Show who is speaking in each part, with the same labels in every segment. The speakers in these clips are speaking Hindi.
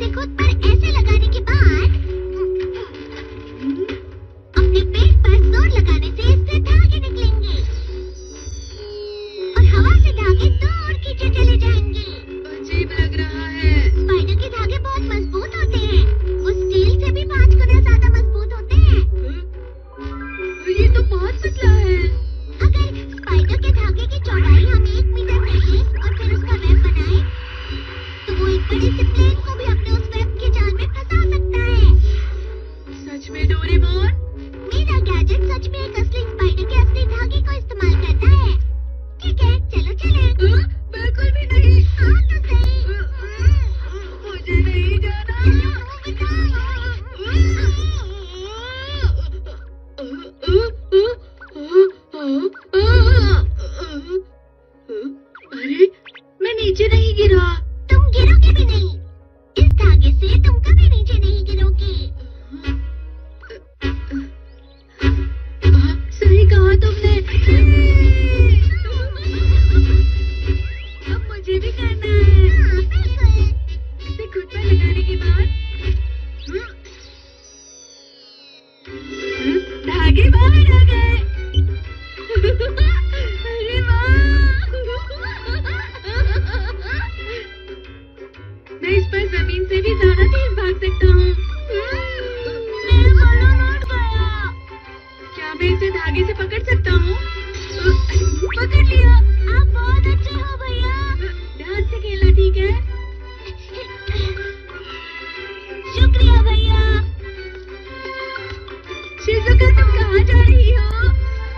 Speaker 1: इसे खुद पर ऐसे लगाने के बाद अपने पेट पर जोर लगाने से इससे धागे निकलेंगे और हवा से धागे दूर खींचे चले जाएंगे।
Speaker 2: अजीब लग रहा है।
Speaker 1: स्पाइडर के धागे बहुत मजबूत होते हैं। वो स्टील से भी 5 गुना ज्यादा मजबूत होते हैं।
Speaker 2: ये तो बहुत पतला है।
Speaker 1: अगर स्पाइडर के धागे की चौड़ाई हम 1 मीटर रखें और फिर उसका वेब बनाएं, तो वो एक बड़े से प्लेन को भी अपने उस वेब के जाल में फंसा सकता है।
Speaker 2: सच में डोरेमोन?
Speaker 1: मेरा गैजेट सच में एक असली स्पाइडर के असली धागे को इस्तेमाल करता है। ठीक है, चलो चलें।
Speaker 2: बिल्कुल भी नहीं।
Speaker 1: हाँ तो सही।
Speaker 2: मुझे नहीं जाना। अरे, मैं नीचे नहीं गिरा।
Speaker 1: तुम गिरोगे भी नहीं। इस धागे से तुम कभी नीचे नहीं गिरोगे।
Speaker 2: सही कहा तुमने। अब मुझे भी करना है।
Speaker 1: हाँ, बिल्कुल।
Speaker 2: इसे खुद पर लगाने के बाद धागे बाहर आ गए। अरे वाह! मैं इस पर जमीन से भी ज्यादा तेज भाग सकता हूँ।
Speaker 1: मेरा खाना लौट गया।
Speaker 2: क्या मैं इसे धागे से पकड़ सकता हूँ? पकड़ लिया।
Speaker 1: आप बहुत अच्छे हो भैया।
Speaker 2: ध्यान से खेलना, ठीक है?
Speaker 1: शुक्रिया भैया।
Speaker 2: शिजुका, तुम कहाँ जा रही हो?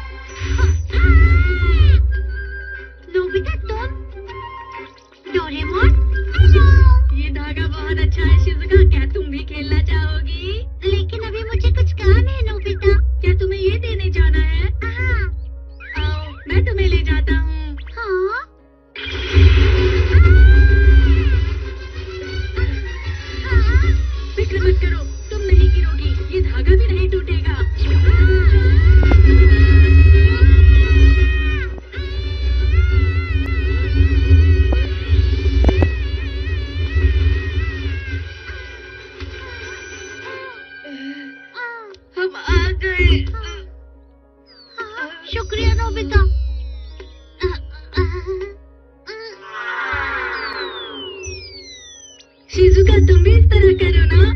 Speaker 1: नोबिता, तुम? डोरेमोन? हेलो।
Speaker 2: ये धागा बहुत अच्छा है शिजुका, क्या तुम भी खेलना चाहोगी?
Speaker 1: लेकिन अभी मुझे कुछ काम है नोबिता।
Speaker 2: क्या तुम्हें ये देने जाना है?
Speaker 1: हाँ।
Speaker 2: आओ, मैं तुम्हें ले जाता हूँ।
Speaker 1: हाँ?
Speaker 2: फिक्र मत करो, तुम नहीं गिरोगी, ये धागा भी नहीं टूटेगा। हम आ गए।
Speaker 1: शुक्रिया नोबिता।
Speaker 2: शिजुका, तुम भी इस तरह करो ना।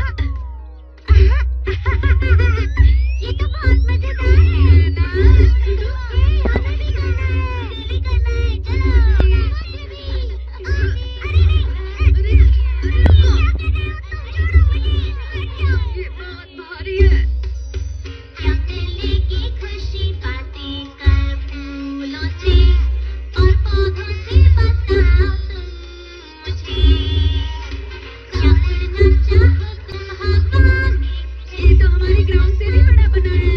Speaker 1: ये तो बहुत मजेदार है ना? हमें भी करना है। चलो। मुझे भी। अरे नहीं। क्या कर रहे हो तुम? छोड़ो मुझे। हट जाओ।
Speaker 2: ये बहुत भारी है।
Speaker 1: क्या मिलेगी खुशी बातें कर फूलों से और पौधों से बताओ तुम मुझे। क्या उड़ना चाहो तुम हवा में?
Speaker 2: ये तो हमारे ग्राउंड से भी बड़ा बना है।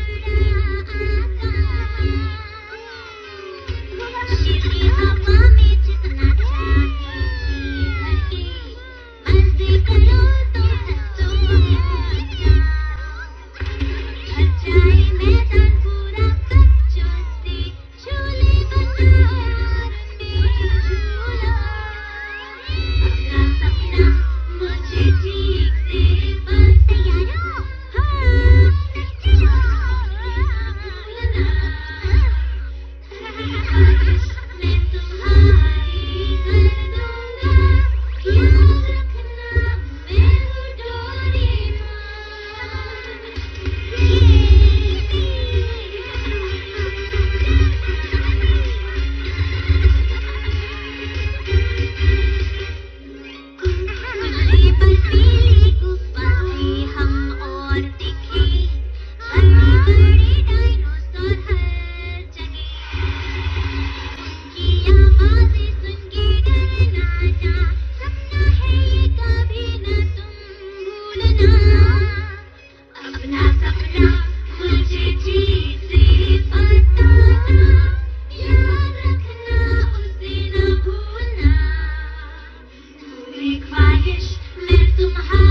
Speaker 1: खिली हवा में जितना चाहे भर के मजे करो तुम हंसो या भर जाए मैदान पूरा बच्चों से झूले बनाओ झूला। अपना सपना मुझे ठीक से बस तैयार हो। हाँ, चलो। ख्वाहिश मैं तुम्हारी कर दूंगा। याद रखना मैं हूँ डोरेमोन। गुजरे बर्फीली गुफा से हम और दिखे बड़े बड़े डायनासोर हर जगह। उनकी आवाज़ें सुन के डरना ना। सपना है ये कभी न तुम भूलना। अपना सपना मुझे ठीक से बताना। याद रखना उसे न भूलना। पूरी ख्वाहिश मैं तुम्हारी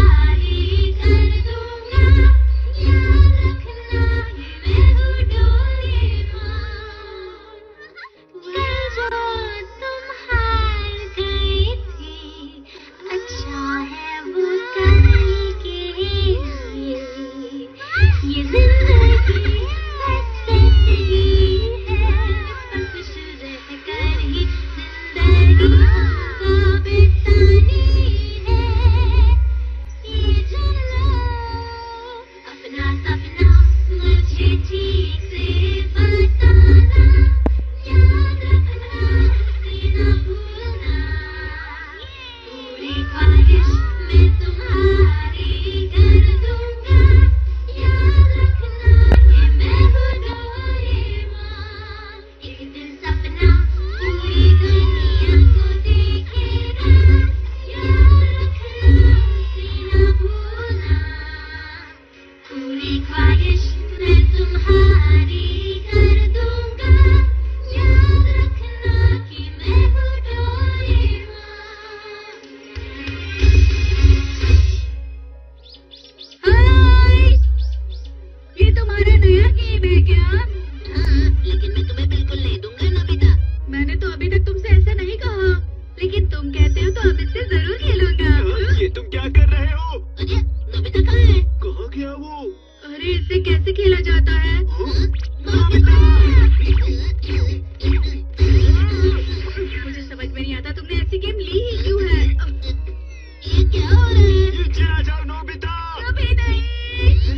Speaker 1: क्या हो रहा है?
Speaker 3: नीचे आ जाओ नोबिता।
Speaker 2: अभी नहीं।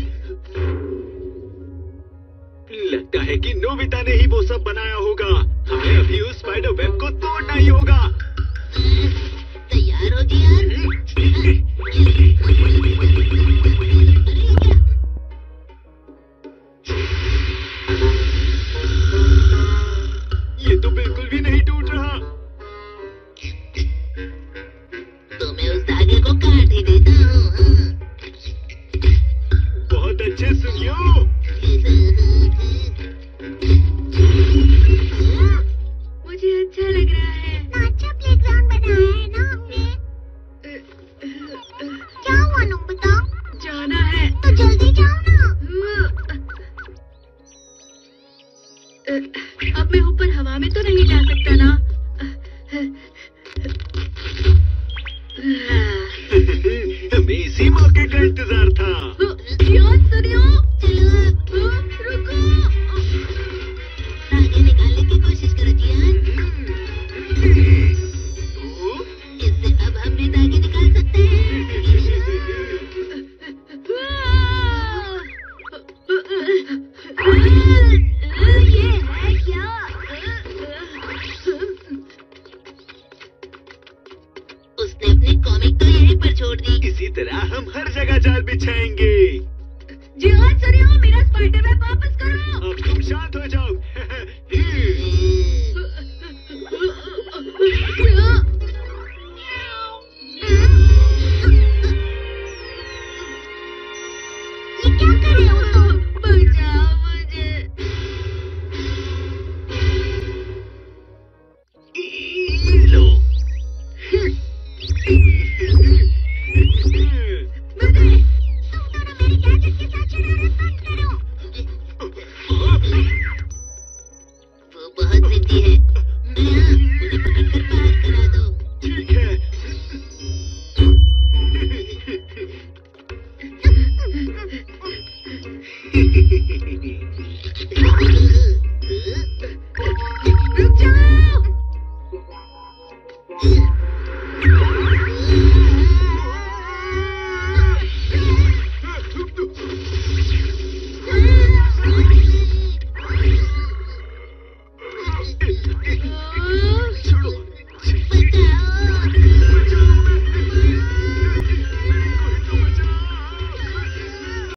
Speaker 3: लगता है कि नोबिता ने ही वो सब बनाया होगा। हमें अभी उस स्पाइडर वेब को तोड़ना ही होगा।
Speaker 1: तैयार हो गया? अरे
Speaker 3: ये तो बिल्कुल भी नहीं टूट रहा।
Speaker 1: तो मैं उस धागे को काट ही देता हूँ।
Speaker 3: बहुत अच्छे सुनियो।
Speaker 2: मुझे अच्छा लग रहा है।
Speaker 1: अच्छा प्लेग्राउंड बनाया है ना हमने। क्या हुआ नोबिता?
Speaker 2: जाना है।
Speaker 1: तो जल्दी जाओ ना।
Speaker 2: अब मैं ऊपर हवा में तो नहीं जा सकता ना।
Speaker 3: हमें इसी मौके का इंतजार था।
Speaker 2: याद सुनियो।
Speaker 1: चलो अब
Speaker 2: रुको।
Speaker 1: आगे निकालने की कोशिश करो जियान। इससे अब हम भी धागे निकाल सकते हैं। ये है क्या? उसने अपनी कॉमिक तो यहीं पर छोड़ दी।
Speaker 3: इसी तरह हम हर जगह जाल बिछाएंगे।
Speaker 2: याद सुनियो, मेरा स्पाइडर वेब वापस करो।
Speaker 3: अब तुम शांत हो जाओ।
Speaker 1: ये क्या कर रहे हो तुम?
Speaker 2: बचाओ मुझे।
Speaker 3: लो।
Speaker 1: तुम दोनों मेरे गैजेट के साथ शरारत बंद करो। वो बहुत जिद्दी है। दया, उन्हें पकड़कर बाहर करा दो।
Speaker 3: ठीक है।